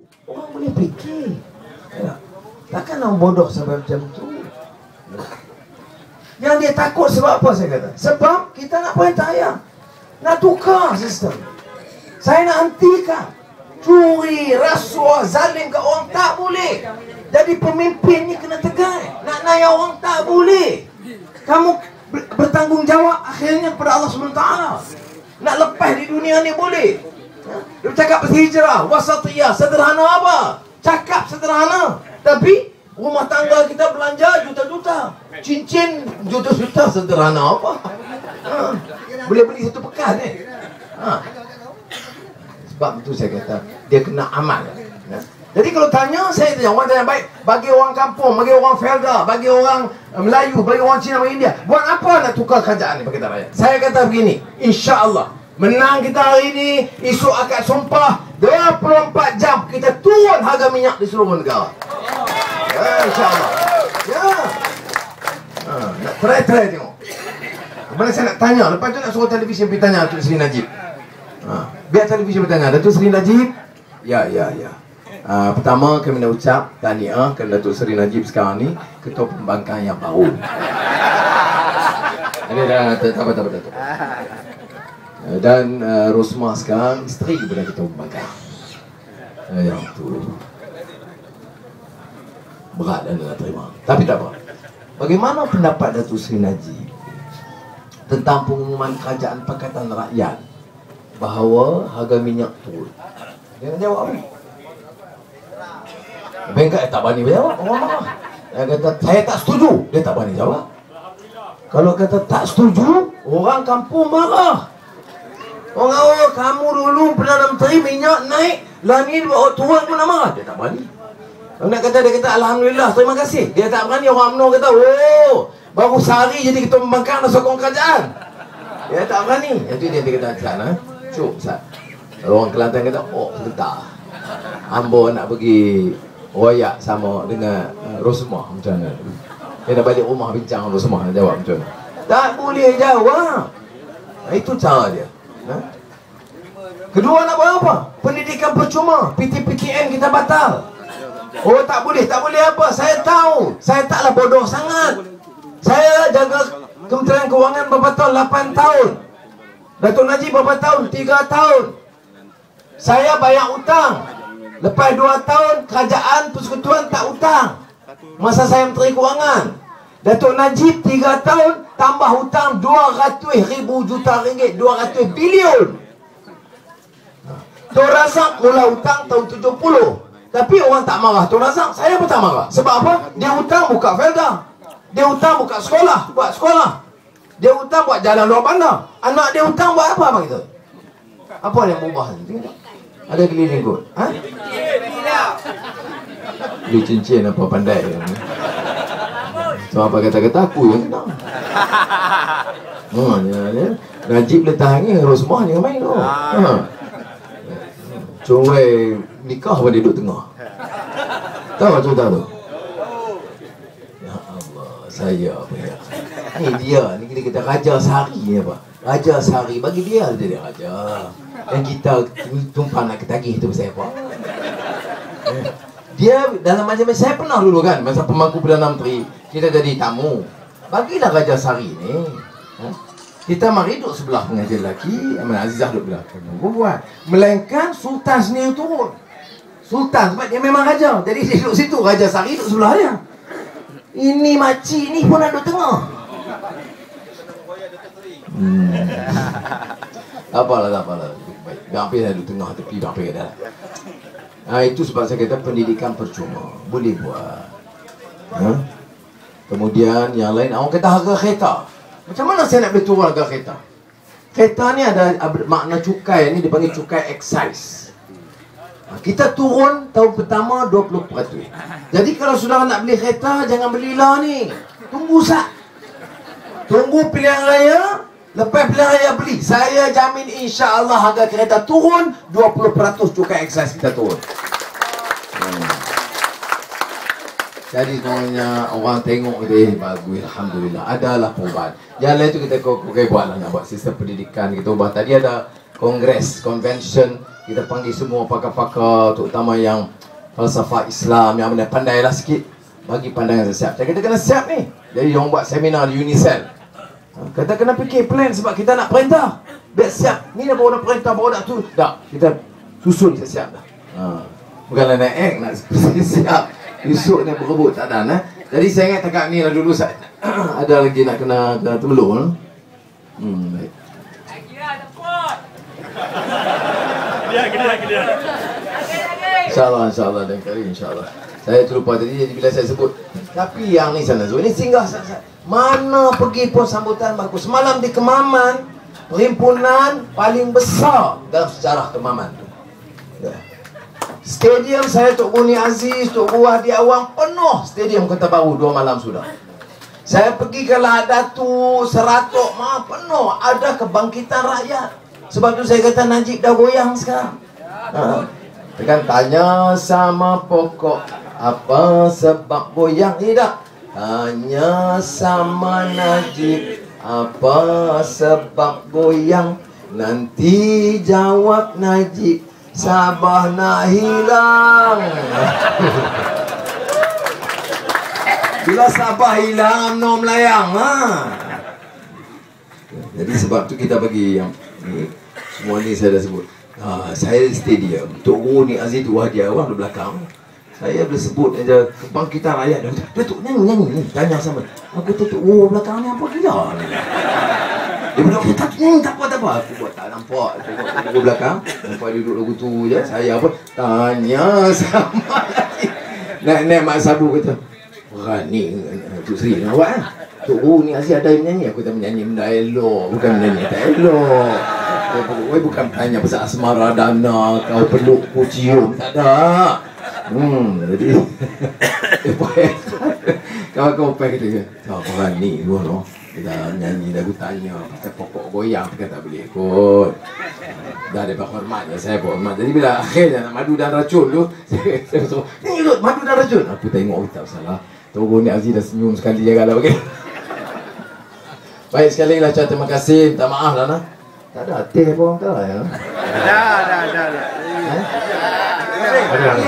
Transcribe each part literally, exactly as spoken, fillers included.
Orang boleh fikir. Ya. Takkan orang bodoh sampai macam tu. Yang dia takut sebab apa saya kata? Sebab kita nak perintah ayah. Nak tukar sistem. Saya nak hentikan. Curi, rasuah, zalim ke orang tak boleh. Jadi pemimpin ni kena tegas. Nak naik orang tak boleh. Kamu bertanggungjawab akhirnya kepada Allah subhanahu wa taala. Nak lepas di dunia ni boleh. Dia cakap pasal hijrah, wasatiyah, sederhana apa? Cakap sederhana. Tapi rumah tangga kita belanja juta-juta. Cincin juta-juta, sederhana apa? Ha. Boleh beli satu pekan ni. Ha. Sebab itu saya kata dia kena amal. Ya. Jadi kalau tanya, saya tanya orang tanya baik, bagi orang kampung, bagi orang Felda, bagi orang Melayu, bagi orang Cina, bagi India, buat apa nak tukar kerajaan ni bagi kita rakyat? Saya kata begini, insya-Allah menang kita hari ini, esok akad sumpah dua puluh empat jam kita turun harga minyak di seluruh negara. Ya, insya-Allah. Ya. Ha, nak try-try tengok. Kemudian saya nak tanya, lepas tu nak suruh televisyen pergi tanya Datuk Seri Najib. Ha, biar televisyen bertanya, Datuk Seri Najib. Ya, ya, ya. Uh, pertama kami nak ucap tahniah kerana Datuk Seri Najib sekarang ni Ketua Pembangkang yang baru. Ini dah tak apa tak apa. Dan uh, Rosmah sekarang isteri kepada Ketua Pembangkang. Uh, yang tu berat dan nak terima. Tapi tak apa. Bagaimana pendapat Datuk Seri Najib tentang pengumuman Kerajaan Pakatan Rakyat bahawa harga minyak turun? Dia nak jawab apa? Bengkak tak berani jawab. Orang marah. Dia kata saya tak setuju. Dia tak berani jawab. Kalau kata tak setuju, orang kampung marah. Orang oh, kamu dulu Perdana Menteri minyak naik, lah ni bawa turun pun nak marah. Dia tak berani. Kalau nak kata dia kata alhamdulillah, terima kasih. Dia tak berani. Orang U M N O kata, "Oh, baru sehari jadi Ketua Pembangkang dah sokong kerajaan." Dia tak berani. Itu dia dia kata sana. Cuk, Ustaz. Orang Kelantan kata, "Oh, sebentar. Ambo nak pergi royak sama dengan uh, Rosmah macam mana?" Dia nak balik rumah bincang dengan Rosmah, nak jawab macam mana? Tak boleh jawab. Itu cara dia. Ha? Kedua nak buat apa? Pendidikan percuma. P T P T N kita batal. Oh tak boleh, tak boleh apa? Saya tahu. Saya taklah bodoh sangat. Saya jaga Kementerian Kewangan berapa tahun? lapan tahun. Datuk Najib berapa tahun? tiga tahun. Saya bayar hutang. Lepas dua tahun, kerajaan persekutuan tak hutang. Masa saya Menteri Kewangan. Datuk Najib tiga tahun, tambah hutang dua ratus ribu juta ringgit. dua ratus bilion. Tun Razak mula hutang tahun tujuh puluh. Tapi orang tak marah Tun Razak. Saya pun tak marah. Sebab apa? Dia hutang buka Felda. Dia hutang buka sekolah. Buat sekolah. Dia hutang buat jalan luar bandar. Anak dia hutang buat apa apa gitu? Apa yang berubah? Ada keliling kot. Ha? Beli cincin apa pandai. So apa kata-kata aku yang kena. Ha, ya, ya. Najib letak ni Rosmah ni main tu. Ha. Cuma nikah pun dia duduk tengah. Tahu tak cerita tu? Ya Allah, saya apa ya? Ni dia, ni kita kata Raja Sehari ni apa? Raja Sehari, bagi dia jadi raja. Dan kita tumpang nak ketagih tu pasal apa? Dia dalam macam saya pernah dulu kan, masa pemangku Perdana Menteri, kita jadi tamu. Bagilah Raja Sehari ni. Ha? Kita mari duduk sebelah pengajar lelaki, Aman Azizah duduk belah perempuan. Melainkan Sultan sendiri turun. Sultan sebab dia memang raja. Jadi dia duduk situ, Raja Sehari duduk sebelah dia. Ini makcik ni pun ada tengah. Hmm. Tak apalah, tak apalah. Baik. Hampir saya duduk tengah tepi, hampir dah. Ha, itu sebab saya kata pendidikan percuma. Boleh buat. Ha? Kemudian yang lain, orang kata harga kereta. Macam mana saya nak boleh turun harga kereta? Kereta ni ada makna cukai, ni dipanggil cukai excise. Ha, kita turun tahun pertama dua puluh peratus. Jadi kalau saudara nak beli kereta, jangan belilah ni. Tunggu sat. Tunggu pilihan raya. Lepas pilihan raya beli. Saya jamin insya-Allah harga kereta turun dua puluh peratus cukai excise kita turun. Hmm. Jadi semuanya orang tengok dia, eh, bagus, alhamdulillah, adalah perubahan. Yang lain tu kita okay, buatlah nak buat sistem pendidikan kita ubah. Tadi ada kongres, convention, kita panggil semua pakar-pakar, terutama yang falsafah Islam yang mana pandailah sikit bagi pandangan saya siap. Saya kata kena siap ni. Jadi orang buat seminar di Unicel. Kata kena fikir plan sebab kita nak perintah. Biar siap. Ni dah baru nak perintah, baru nak tu. Tak, kita susun siap dah. Ha. Bukanlah nak act, nak siap. Esok nak berebut tak ada eh. Jadi saya ingat tekak ni lah dulu saya ada lagi nak kena kena temelur. Hmm, baik. InsyaAllah, insyaAllah dan kali insyaAllah. Saya terlupa tadi jadi bila saya sebut. Tapi yang ni sana so ini singgah sana. Mana pergi pun sambutan bagus. Semalam di Kemaman, perhimpunan paling besar dalam sejarah Kemaman tu. Ya. Stadium saya Tok Guni Aziz, Tok Guru Hadi Awang penuh stadium Kota Baru dua malam sudah. Saya pergi ke Lahadatu, Seratok, mah penuh. Ada kebangkitan rakyat. Sebab tu saya kata Najib dah goyang sekarang. Ha. Kan tanya sama pokok apa sebab goyang ni tak? Tanya sama Najib apa sebab goyang. Nanti jawab Najib Sabah nak hilang. Bila Sabah hilang, UMNO melayang ha? Jadi sebab tu kita bagi yang ni, semua ni saya dah sebut. Ha, saya stadium Tok Guru ni Aziz Wahdi Awang di belakang. Saya boleh sebut aja kebangkitan rakyat. Dia kata, Datuk nyanyi-nyanyi ni. Tanya sama. Aku tu Tok Guru belakang ni apa gila ni? Dia bilang, oh, tak nyanyi tak apa tak apa. Aku buat tak nampak. Tengok Tok Guru belakang. Nampak dia duduk lagu tu je. Saya apa? Tanya sama lagi. Naik-naik Mak Sabu kata, berani Tok Sri nak buat kan? Tok Guru ni Aziz ada yang menyanyi. Aku tak menyanyi benda elok. Bukan menyanyi tak elok. Oi bukan tanya pasal asmara dana, kau peluk ku cium, tak ada. Hmm, jadi kau-kau pergi kita. Tak berani dua noh. Kita nyanyi lagu tanya pasal pokok goyang kita tak boleh ikut. Dah ada hormat ya saya hormat. Jadi bila akhirnya madu dan racun tu, saya suruh, "Ni ikut madu dan racun." Aku tengok tak salah. Tunggu ni Aziz dah senyum sekali je kalau okey. Baik sekali lagi terima kasih, minta maaf lah nah. Tak ada teh pun tak lah ya. Ada, ada, ada, ada. Ada.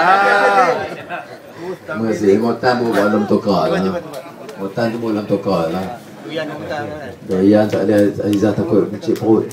Terima kasih. Motan pun dalam tokar lah. Motan tu pun dalam tokar lah. Doyan motan kan. Doyan tak ada Aizah takut kecil perut.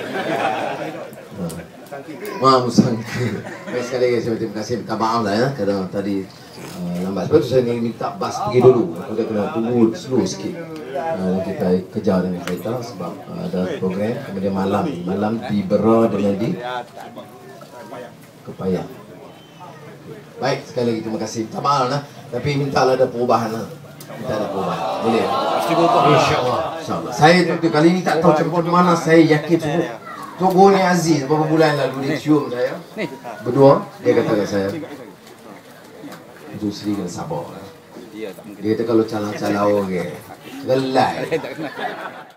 Wah, musang. Baik sekali lagi saya terima kasih. Minta maaf lah ya kerana tadi lambat. Sebab tu saya ni minta bas pergi dulu. Aku dah kena tunggu slow sikit. Uh, kita kejar dengan kereta sebab uh, ada program. Kemudian malam malam di Bera dengan di Kepayang. Baik sekali lagi terima kasih. Tak maaf lah, tapi mintalah ada perubahan lah. Minta ada perubahan. Boleh? Pasti berubah. InsyaAllah. InsyaAllah. Saya tu kali ni tak tahu cepat mana. Saya yakin semua. Tok Guru ni Aziz beberapa bulan lalu dia cium saya berdua. Dia kata kat saya, Tok Sri kena sabar. Dia kata kalau calang-calang orang gelai.